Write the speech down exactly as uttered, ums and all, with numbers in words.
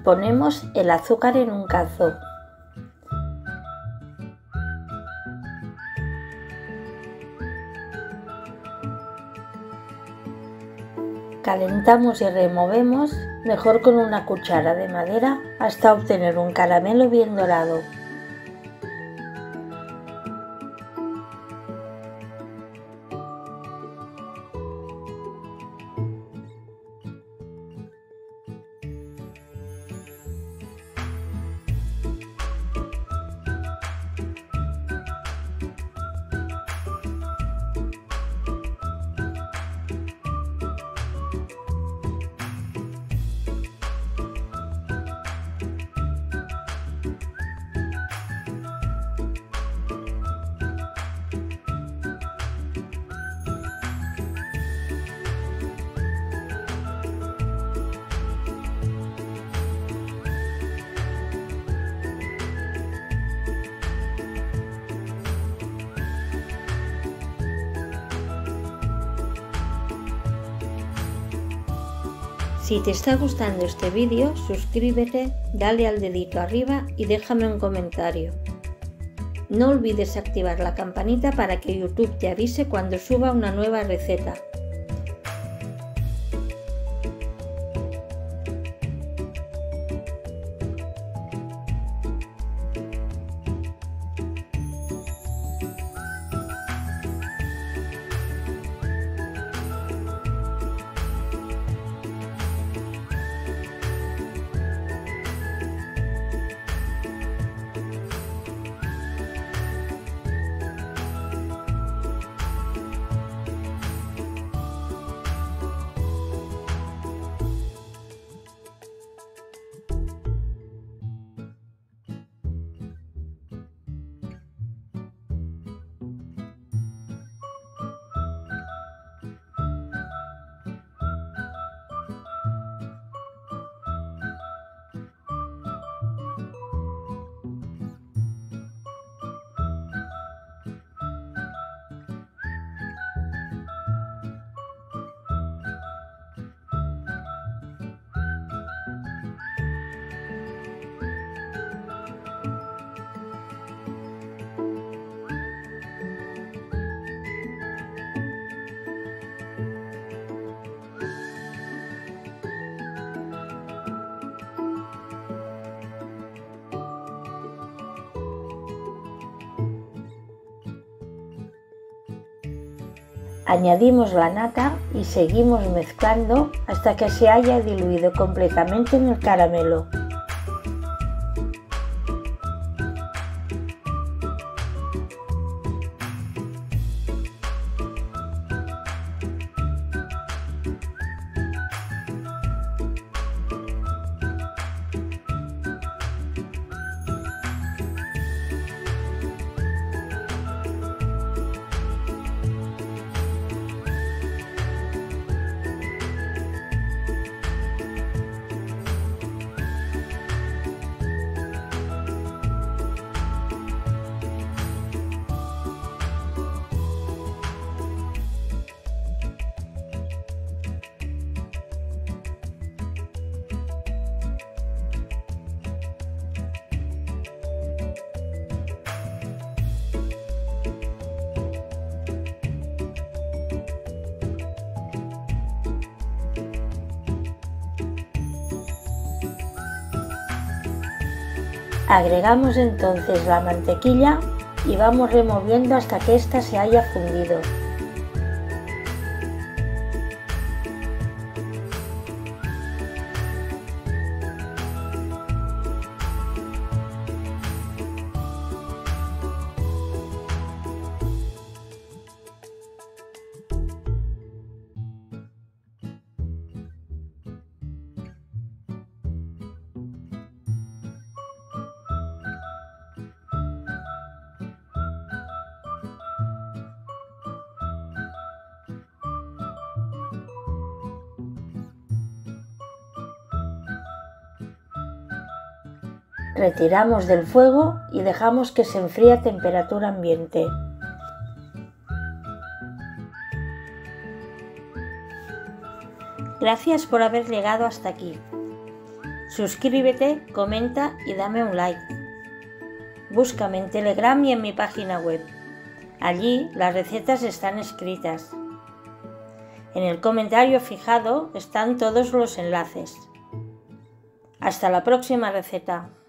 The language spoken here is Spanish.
Ponemos el azúcar en un cazo. Calentamos y removemos, mejor con una cuchara de madera, hasta obtener un caramelo bien dorado. Si te está gustando este vídeo, suscríbete, dale al dedito arriba y déjame un comentario. No olvides activar la campanita para que YouTube te avise cuando suba una nueva receta. Añadimos la nata y seguimos mezclando hasta que se haya diluido completamente en el caramelo. Agregamos entonces la mantequilla y vamos removiendo hasta que ésta se haya fundido. Retiramos del fuego y dejamos que se enfríe a temperatura ambiente. Gracias por haber llegado hasta aquí. Suscríbete, comenta y dame un like. Búscame en Telegram y en mi página web. Allí las recetas están escritas. En el comentario fijado están todos los enlaces. Hasta la próxima receta.